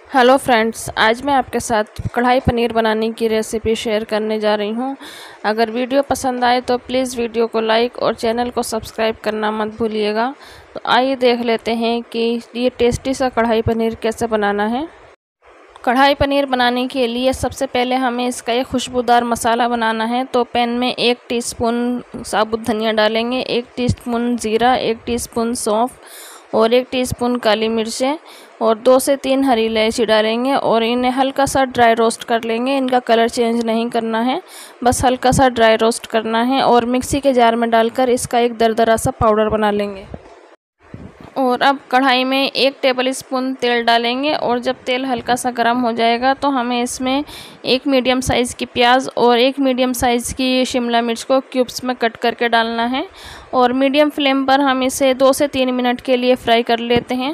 Hello friends, आज मैं आपके साथ कढ़ाई पनीर बनाने की रेसिपी शेयर करने जा रही हूं। अगर वीडियो पसंद आए तो प्लीज़ वीडियो को लाइक और चैनल को सब्सक्राइब करना मत भूलिएगा। तो आइए देख लेते हैं कि ये टेस्टी सा कढ़ाई पनीर कैसे बनाना है। कढ़ाई पनीर बनाने के लिए सबसे पहले हमें इसका एक खुशबूदार मसाला बनाना है। तो पैन में 1 टीस्पून साबुत धनिया डालेंगे, 1 टीस्पून ज़ीरा, 1 टीस्पून सौंफ और 1 टीस्पून काली मिर्चें और 2 से 3 हरी इलायची डालेंगे और इन्हें हल्का सा ड्राई रोस्ट कर लेंगे। इनका कलर चेंज नहीं करना है, बस हल्का सा ड्राई रोस्ट करना है और मिक्सी के जार में डालकर इसका एक दरदरा सा पाउडर बना लेंगे। और अब कढ़ाई में 1 टेबल स्पून तेल डालेंगे और जब तेल हल्का सा गर्म हो जाएगा तो हमें इसमें 1 मीडियम साइज़ की प्याज और 1 मीडियम साइज़ की शिमला मिर्च को क्यूब्स में कट करके डालना है और मीडियम फ्लेम पर हम इसे 2 से 3 मिनट के लिए फ्राई कर लेते हैं।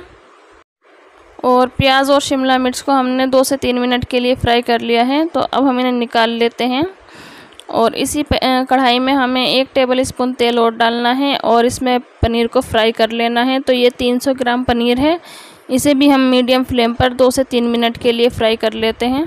और प्याज और शिमला मिर्च को हमने 2 से 3 मिनट के लिए फ्राई कर लिया है। तो अब हम इन्हें निकाल लेते हैं और इसी कढ़ाई में हमें 1 टेबल स्पून तेल और डालना है और इसमें पनीर को फ्राई कर लेना है। तो ये 300 ग्राम पनीर है, इसे भी हम मीडियम फ्लेम पर 2 से 3 मिनट के लिए फ्राई कर लेते हैं।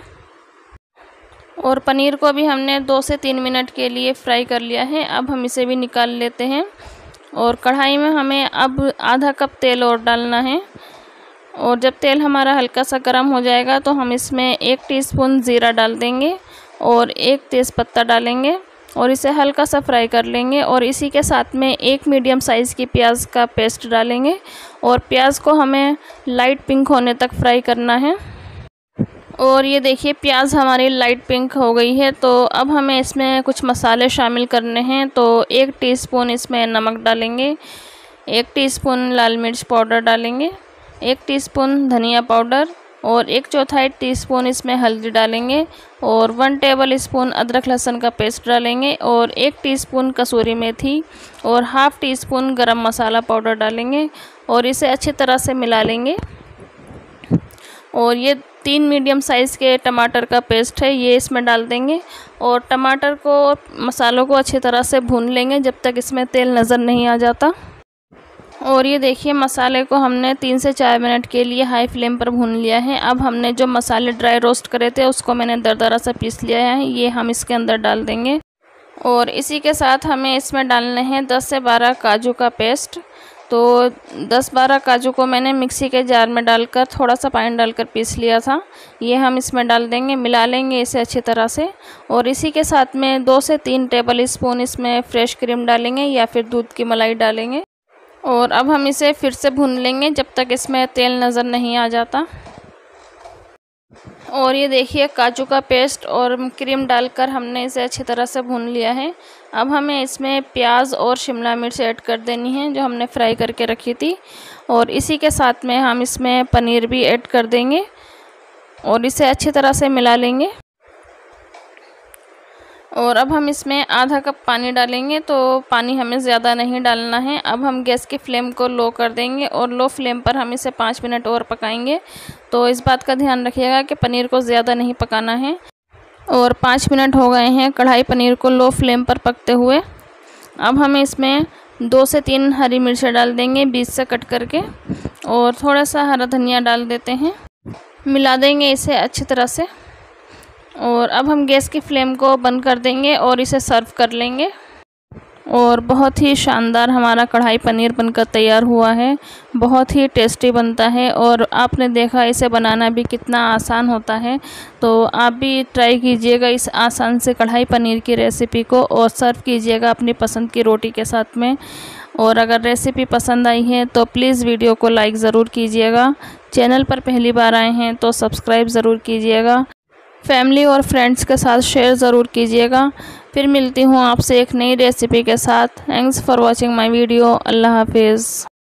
और पनीर को भी हमने 2 से 3 मिनट के लिए फ्राई कर लिया है। अब हम इसे भी निकाल लेते हैं और कढ़ाई में हमें अब आधा कप तेल और डालना है और जब तेल हमारा हल्का सा गर्म हो जाएगा तो हम इसमें 1 टीस्पून ज़ीरा डाल देंगे और 1 तेज़पत्ता डालेंगे और इसे हल्का सा फ्राई कर लेंगे। और इसी के साथ में 1 मीडियम साइज़ की प्याज का पेस्ट डालेंगे और प्याज को हमें लाइट पिंक होने तक फ्राई करना है। और ये देखिए प्याज हमारी लाइट पिंक हो गई है। तो अब हमें इसमें कुछ मसाले शामिल करने हैं। तो 1 टीस्पून इसमें नमक डालेंगे, 1 टीस्पून लाल मिर्च पाउडर डालेंगे, 1 टीस्पून धनिया पाउडर और 1/4 टीस्पून इसमें हल्दी डालेंगे और 1 टेबल स्पून अदरक लहसुन का पेस्ट डालेंगे और 1 टीस्पून कसूरी मेथी और ½ टीस्पून गरम मसाला पाउडर डालेंगे और इसे अच्छी तरह से मिला लेंगे। और ये 3 मीडियम साइज़ के टमाटर का पेस्ट है, ये इसमें डाल देंगे और टमाटर को मसालों को अच्छी तरह से भून लेंगे जब तक इसमें तेल नज़र नहीं आ जाता। और ये देखिए मसाले को हमने 3 से 4 मिनट के लिए हाई फ्लेम पर भून लिया है। अब हमने जो मसाले ड्राई रोस्ट करे थे उसको मैंने दरदरा सा पीस लिया है, ये हम इसके अंदर डाल देंगे। और इसी के साथ हमें इसमें डालने हैं 10 से 12 काजू का पेस्ट। तो 10-12 काजू को मैंने मिक्सी के जार में डालकर थोड़ा सा पानी डालकर पीस लिया था, ये हम इसमें डाल देंगे, मिला लेंगे इसे अच्छी तरह से। और इसी के साथ में 2 से 3 टेबल स्पून इसमें फ्रेश क्रीम डालेंगे या फिर दूध की मलाई डालेंगे। और अब हम इसे फिर से भून लेंगे जब तक इसमें तेल नज़र नहीं आ जाता। और ये देखिए काजू का पेस्ट और क्रीम डालकर हमने इसे अच्छी तरह से भून लिया है। अब हमें इसमें प्याज और शिमला मिर्च ऐड कर देनी है जो हमने फ्राई करके रखी थी और इसी के साथ में हम इसमें पनीर भी ऐड कर देंगे और इसे अच्छी तरह से मिला लेंगे। और अब हम इसमें आधा कप पानी डालेंगे, तो पानी हमें ज़्यादा नहीं डालना है। अब हम गैस की फ्लेम को लो कर देंगे और लो फ्लेम पर हम इसे 5 मिनट और पकाएंगे। तो इस बात का ध्यान रखिएगा कि पनीर को ज़्यादा नहीं पकाना है। और 5 मिनट हो गए हैं कढ़ाई पनीर को लो फ्लेम पर पकते हुए। अब हम इसमें 2 से 3 हरी मिर्चें डाल देंगे बीच से कट करके और थोड़ा सा हरा धनिया डाल देते हैं, मिला देंगे इसे अच्छी तरह से। और अब हम गैस की फ्लेम को बंद कर देंगे और इसे सर्व कर लेंगे। और बहुत ही शानदार हमारा कढ़ाई पनीर बनकर तैयार हुआ है, बहुत ही टेस्टी बनता है और आपने देखा इसे बनाना भी कितना आसान होता है। तो आप भी ट्राई कीजिएगा इस आसान से कढ़ाई पनीर की रेसिपी को और सर्व कीजिएगा अपनी पसंद की रोटी के साथ में। और अगर रेसिपी पसंद आई है तो प्लीज़ वीडियो को लाइक ज़रूर कीजिएगा। चैनल पर पहली बार आए हैं तो सब्सक्राइब ज़रूर कीजिएगा। फैमिली और फ्रेंड्स के साथ शेयर ज़रूर कीजिएगा। फिर मिलती हूँ आपसे एक नई रेसिपी के साथ। Thanks for watching my video. अल्लाह हाफिज़।